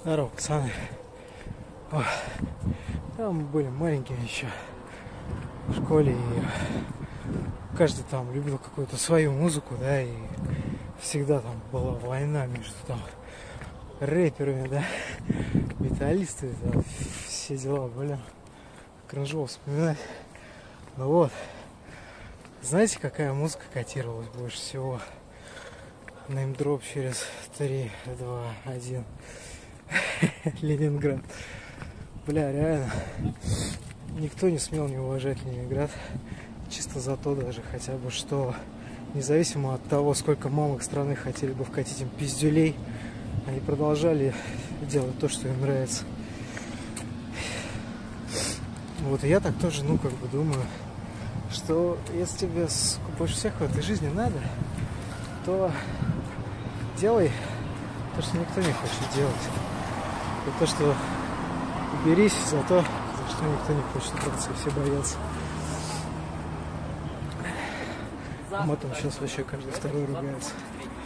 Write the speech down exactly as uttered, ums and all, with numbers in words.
Здорово, пацаны. Ой, там мы были маленькие еще в школе, и каждый там любил какую-то свою музыку, да, и всегда там была война между там рэперами, да, металлисты, да, все дела, блин, кринжово вспоминать. Ну вот, знаете, какая музыка котировалась больше всего? Неймдроп через три, два, один. Ленинград. Бля, реально. Никто не смел не уважать Ленинград. Чисто за то даже хотя бы, что независимо от того, сколько мамок страны хотели бы вкатить им пиздюлей, они продолжали делать то, что им нравится. Вот, и я так тоже, ну, как бы думаю, что если тебе больше всех в этой жизни надо, то делай то, что никто не хочет делать. И то, что берись за то, за что никто не хочет браться, и все боятся. Матом сейчас вообще каждый второй ругается.